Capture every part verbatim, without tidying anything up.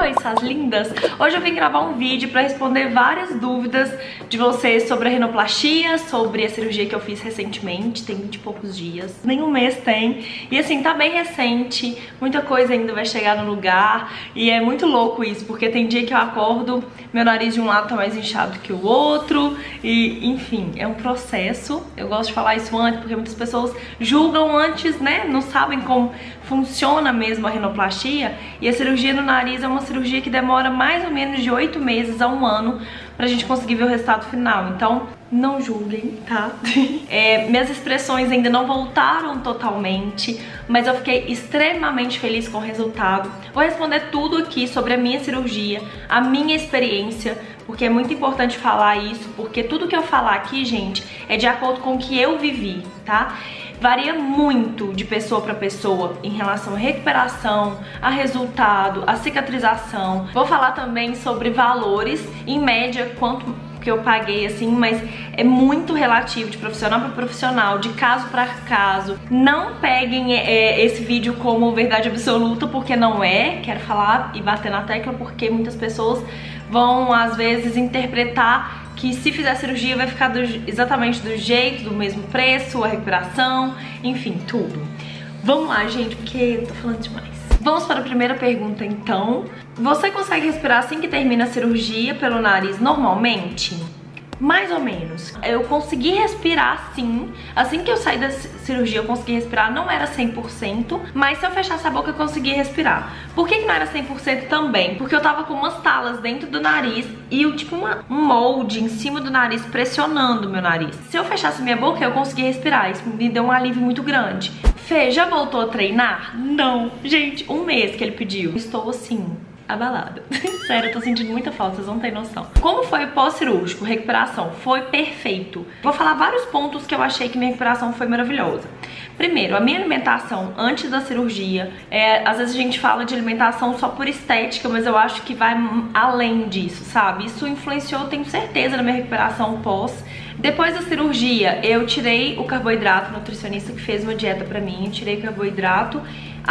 Oi, suas lindas! Hoje eu vim gravar um vídeo pra responder várias dúvidas de vocês sobre a rinoplastia, sobre a cirurgia que eu fiz recentemente, tem vinte e poucos dias, nem um mês tem. E assim, tá bem recente, muita coisa ainda vai chegar no lugar e é muito louco isso, porque tem dia que eu acordo, meu nariz de um lado tá mais inchado que o outro e, enfim, é um processo. Eu gosto de falar isso antes porque muitas pessoas julgam antes, né? Não sabem como funciona mesmo a rinoplastia, e a cirurgia no nariz é uma cirurgia que demora mais ou menos de oito meses a um ano pra gente conseguir ver o resultado final. Então, não julguem, tá? É, minhas expressões ainda não voltaram totalmente, mas eu fiquei extremamente feliz com o resultado. Vou responder tudo aqui sobre a minha cirurgia, a minha experiência, porque é muito importante falar isso, porque tudo que eu falar aqui, gente, é de acordo com o que eu vivi, tá? Varia muito de pessoa para pessoa em relação à recuperação, a resultado, a cicatrização. Vou falar também sobre valores, em média, quanto que eu paguei, assim, mas é muito relativo de profissional para profissional, de caso para caso. Não peguem é, esse vídeo como verdade absoluta, porque não é. Quero falar e bater na tecla porque muitas pessoas vão, às vezes, interpretar que se fizer cirurgia vai ficar do, exatamente do jeito, do mesmo preço, a recuperação, enfim, tudo. Vamos lá, gente, porque eu tô falando demais. Vamos para a primeira pergunta, então. Você consegue respirar assim que termina a cirurgia pelo nariz normalmente? Mais ou menos. Eu consegui respirar sim. Assim que eu saí da cirurgia eu consegui respirar. Não era cem por cento, mas se eu fechasse a boca eu conseguia respirar. Por que que não era cem por cento também? Porque eu tava com umas talas dentro do nariz e eu, tipo uma, um molde em cima do nariz pressionando o meu nariz. Se eu fechasse minha boca eu conseguia respirar. Isso me deu um alívio muito grande. Fê, já voltou a treinar? Não. Gente, um mês que ele pediu. Estou assim, abalada. Sério, eu tô sentindo muita falta, vocês não têm noção. Como foi o pós-cirúrgico? Recuperação? Foi perfeito. Vou falar vários pontos que eu achei que minha recuperação foi maravilhosa. Primeiro, a minha alimentação antes da cirurgia. É, às vezes a gente fala de alimentação só por estética, mas eu acho que vai além disso, sabe? Isso influenciou, tenho certeza, na minha recuperação pós. Depois da cirurgia, eu tirei o carboidrato, o nutricionista que fez uma dieta pra mim, eu tirei carboidrato,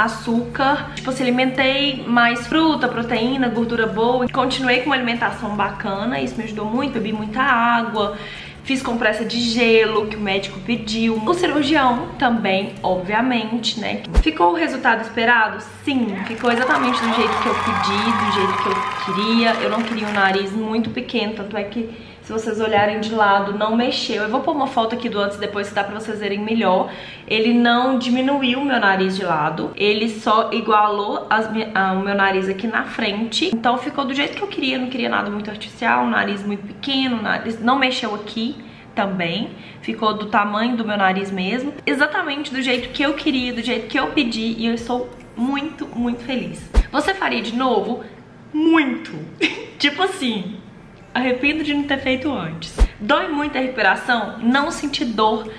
açúcar, tipo assim, alimentei mais fruta, proteína, gordura boa, continuei com uma alimentação bacana, isso me ajudou muito, bebi muita água, fiz compressa de gelo que o médico pediu. O cirurgião também, obviamente, né? Ficou o resultado esperado? Sim, ficou exatamente do jeito que eu pedi, do jeito que eu queria. Eu não queria um nariz muito pequeno, tanto é que se vocês olharem de lado, não mexeu. Eu vou pôr uma foto aqui do antes e depois que dá pra vocês verem melhor. Ele não diminuiu o meu nariz de lado, ele só igualou as, a, o meu nariz aqui na frente. Então ficou do jeito que eu queria, não queria nada muito artificial, um nariz muito pequeno, nariz não mexeu aqui também. Ficou do tamanho do meu nariz mesmo, exatamente do jeito que eu queria, do jeito que eu pedi, e eu estou muito, muito feliz. Você faria de novo? Muito! Tipo assim, arrependo de não ter feito antes. Dói muito a recuperação? Não senti dor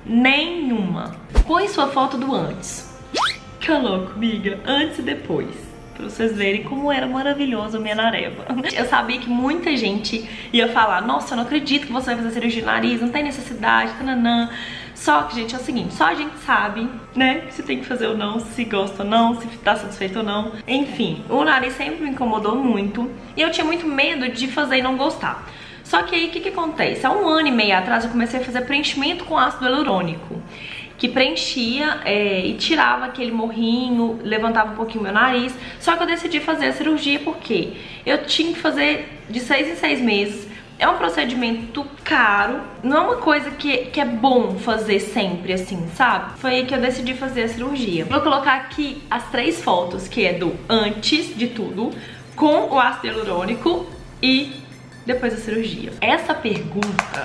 nenhuma. Põe sua foto do antes. Que louco, amiga. Antes e depois. Pra vocês verem como era maravilhoso a minha nareba. Eu sabia que muita gente ia falar: nossa, eu não acredito que você vai fazer cirurgia de nariz, não tem necessidade, tananã. Só que, gente, é o seguinte, só a gente sabe, né, se tem que fazer ou não, se gosta ou não, se tá satisfeito ou não. Enfim, o nariz sempre me incomodou muito e eu tinha muito medo de fazer e não gostar. Só que aí, o que que acontece? Há um ano e meio atrás eu comecei a fazer preenchimento com ácido hialurônico, que preenchia é, e tirava aquele morrinho, levantava um pouquinho meu nariz. Só que eu decidi fazer a cirurgia porque eu tinha que fazer de seis em seis meses. É um procedimento caro, não é uma coisa que, que é bom fazer sempre assim, sabe? Foi aí que eu decidi fazer a cirurgia. Vou colocar aqui as três fotos, que é do antes de tudo, com o ácido hialurônico e depois da cirurgia. Essa pergunta,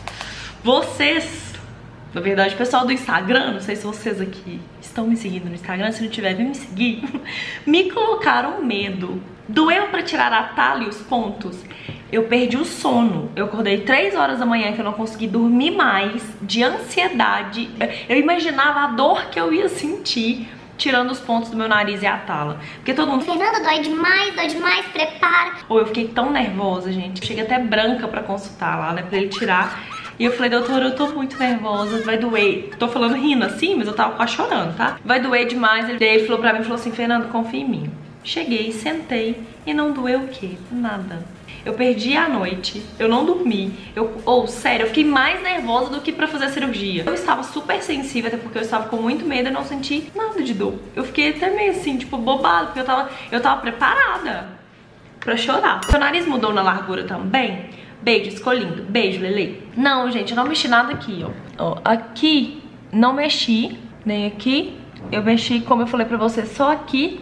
vocês, na verdade, o pessoal do Instagram, não sei se vocês aqui estão me seguindo no Instagram, se não tiver, vem me seguir, me colocaram medo. Doeu pra tirar a tala e os pontos? Eu perdi o sono. Eu acordei três horas da manhã que eu não consegui dormir mais, de ansiedade. Eu imaginava a dor que eu ia sentir tirando os pontos do meu nariz e a tala. Porque todo mundo... Fernanda, dói demais, dói demais, prepara. Ou eu fiquei tão nervosa, gente. Eu cheguei até branca pra consultar lá, né, pra ele tirar. E eu falei: doutora, eu tô muito nervosa, vai doer. Tô falando rindo assim, mas eu tava quase chorando, tá? Vai doer demais. Ele falou pra mim, falou assim: Fernanda, confia em mim. Cheguei, sentei e não doeu o quê? Nada. Eu perdi a noite, eu não dormi, eu, ou oh, sério, eu fiquei mais nervosa do que pra fazer a cirurgia. Eu estava super sensível, até porque eu estava com muito medo e não senti nada de dor. Eu fiquei até meio assim, tipo, bobada, porque eu tava, eu tava preparada pra chorar. Seu nariz mudou na largura também? Beijo, escolhido. Beijo, Lele. Não, gente, eu não mexi nada aqui, ó. ó. Aqui, não mexi, nem aqui. Eu mexi, como eu falei pra você, só aqui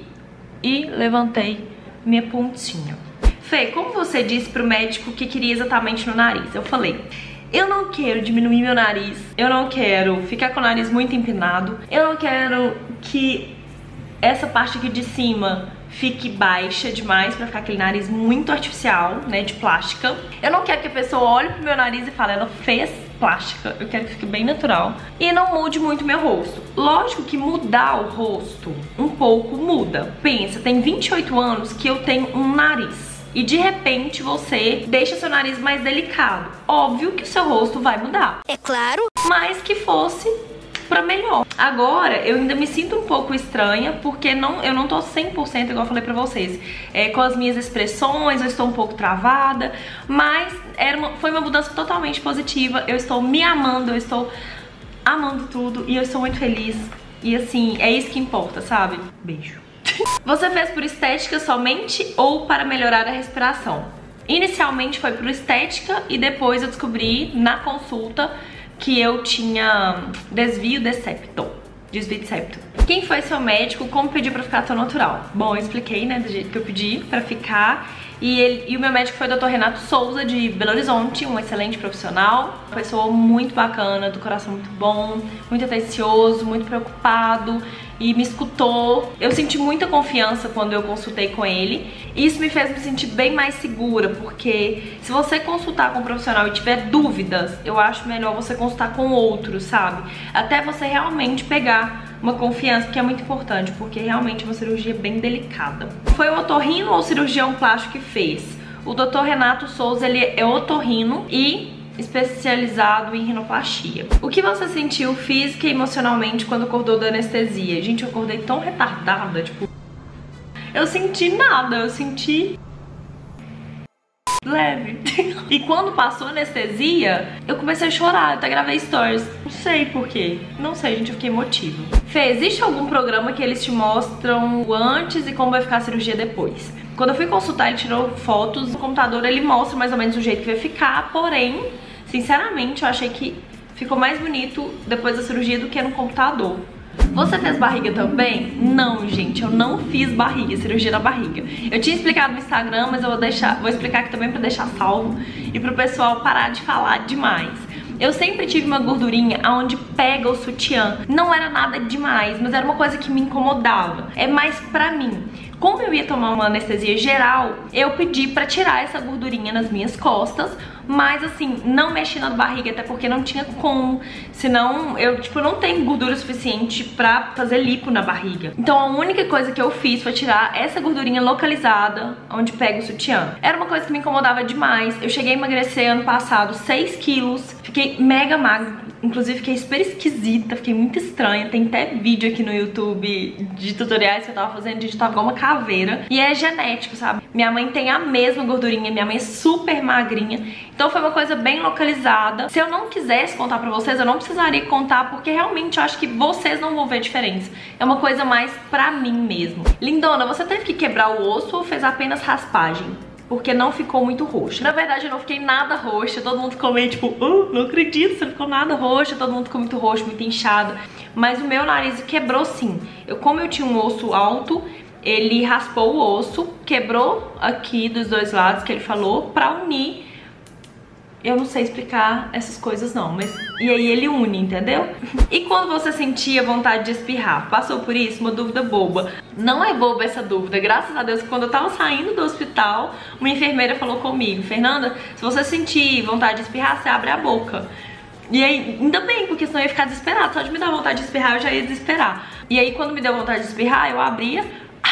e levantei minha pontinha. Fê, como você disse pro médico que queria exatamente no nariz? Eu falei, eu não quero diminuir meu nariz, eu não quero ficar com o nariz muito empinado, eu não quero que essa parte aqui de cima fique baixa demais pra ficar aquele nariz muito artificial, né, de plástica. Eu não quero que a pessoa olhe pro meu nariz e fale, ela fez plástica. Eu quero que fique bem natural e não mude muito meu rosto. Lógico que mudar o rosto um pouco muda. Pensa, tem vinte e oito anos que eu tenho um nariz e de repente você deixa seu nariz mais delicado. Óbvio que o seu rosto vai mudar. É claro. Mas que fosse pra melhor. Agora, eu ainda me sinto um pouco estranha, porque não, eu não tô cem por cento, igual eu falei pra vocês, é, com as minhas expressões, eu estou um pouco travada, mas era uma, foi uma mudança totalmente positiva, eu estou me amando, eu estou amando tudo e eu estou muito feliz. E assim, é isso que importa, sabe? Beijo. Você fez por estética somente ou para melhorar a respiração? Inicialmente foi por estética e depois eu descobri na consulta que eu tinha desvio de septo. Desvio de septo. Quem foi seu médico? Como pediu pra ficar tão natural? Bom, eu expliquei, né, do jeito que eu pedi pra ficar. E, ele, e o meu médico foi o doutor Renato Souza, de Belo Horizonte, um excelente profissional. Uma pessoa muito bacana, do coração muito bom, muito atencioso, muito preocupado e me escutou. Eu senti muita confiança quando eu consultei com ele. E isso me fez me sentir bem mais segura, porque se você consultar com um profissional e tiver dúvidas, eu acho melhor você consultar com outro, sabe? Até você realmente pegar uma confiança, que é muito importante, porque realmente é uma cirurgia bem delicada. Foi o otorrino ou cirurgião plástico que fez? O doutor Renato Souza, ele é otorrino e especializado em rinoplastia. O que você sentiu física e emocionalmente quando acordou da anestesia? Gente, eu acordei tão retardada, tipo... Eu senti nada, eu senti... leve. E quando passou a anestesia, eu comecei a chorar, eu até gravei stories. Não sei porquê. Não sei, gente, eu fiquei emotiva. Fê, existe algum programa que eles te mostram o antes e como vai ficar a cirurgia depois? Quando eu fui consultar, ele tirou fotos no computador, ele mostra mais ou menos o jeito que vai ficar, porém, sinceramente, eu achei que ficou mais bonito depois da cirurgia do que no computador. Você fez barriga também? Não, gente, eu não fiz barriga, cirurgia da barriga. Eu tinha explicado no Instagram, mas eu vou deixar, vou explicar aqui também pra deixar salvo e pro pessoal parar de falar demais. Eu sempre tive uma gordurinha onde pega o sutiã. Não era nada demais, mas era uma coisa que me incomodava. É mais pra mim. Como eu ia tomar uma anestesia geral, eu pedi pra tirar essa gordurinha nas minhas costas, mas assim, não mexi na barriga, até porque não tinha como. Senão, eu tipo, não tenho gordura suficiente pra fazer lipo na barriga. Então a única coisa que eu fiz foi tirar essa gordurinha localizada, onde pega o sutiã. Era uma coisa que me incomodava demais. Eu cheguei a emagrecer ano passado seis quilos, fiquei mega magra, inclusive fiquei super esquisita, fiquei muito estranha. Tem até vídeo aqui no YouTube de tutoriais que eu tava fazendo, de eu tava igual uma caveira. E é genético, sabe? Minha mãe tem a mesma gordurinha, minha mãe é super magrinha. Então foi uma coisa bem localizada. Se eu não quisesse contar pra vocês, eu não precisaria contar, porque realmente eu acho que vocês não vão ver diferença. É uma coisa mais pra mim mesmo. Lindona, você teve que quebrar o osso ou fez apenas raspagem? Porque não ficou muito roxo. Na verdade, eu não fiquei nada roxa. Todo mundo ficou meio tipo, oh, não acredito, você não ficou nada roxa. Todo mundo ficou muito roxo, muito inchado. Mas o meu nariz quebrou sim. Eu, como eu tinha um osso alto, ele raspou o osso, quebrou aqui dos dois lados, que ele falou, pra unir. Eu não sei explicar essas coisas não, mas... E aí ele une, entendeu? E quando você sentia vontade de espirrar? Passou por isso? Uma dúvida boba. Não é boba essa dúvida. Graças a Deus que quando eu tava saindo do hospital, uma enfermeira falou comigo, Fernanda, se você sentir vontade de espirrar, você abre a boca. E aí, ainda bem, porque senão eu ia ficar desesperada. Só de me dar vontade de espirrar, eu já ia desesperar. E aí quando me deu vontade de espirrar, eu abria...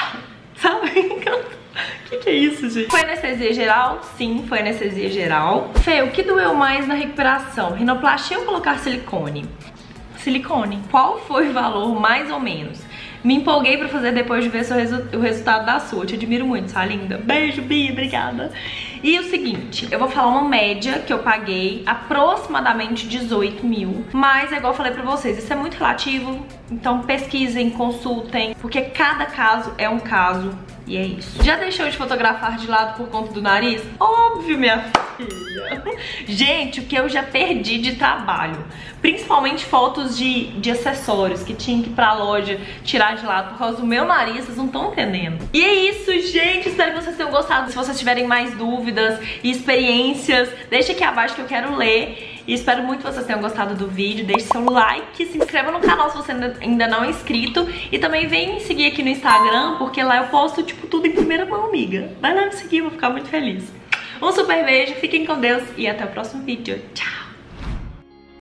Sabe? O que, que é isso, gente? Foi anestesia geral? Sim, foi anestesia geral. Fê, o que doeu mais na recuperação? Rinoplastia ou colocar silicone? Silicone. Qual foi o valor, mais ou menos? Me empolguei pra fazer depois de ver seu resu o resultado da sua. Eu te admiro muito, sua linda. Beijo, Bia, obrigada. E o seguinte, eu vou falar uma média que eu paguei, aproximadamente dezoito mil. Mas é igual eu falei pra vocês, isso é muito relativo. Então pesquisem, consultem, porque cada caso é um caso. E é isso. Já deixou de fotografar de lado por conta do nariz? Óbvio, minha filha. Gente, o que eu já perdi de trabalho. Principalmente fotos de, de acessórios que tinha que ir pra loja tirar de lado por causa do meu nariz, vocês não estão entendendo. E é isso, gente. Espero que vocês tenham gostado. Se vocês tiverem mais dúvidas e experiências, deixa aqui abaixo que eu quero ler. E espero muito que vocês tenham gostado do vídeo. Deixe seu like, se inscreva no canal se você ainda não é inscrito. E também vem me seguir aqui no Instagram, porque lá eu posto, tipo, tudo em primeira mão, amiga. Vai lá me seguir, eu vou ficar muito feliz. Um super beijo, fiquem com Deus e até o próximo vídeo. Tchau!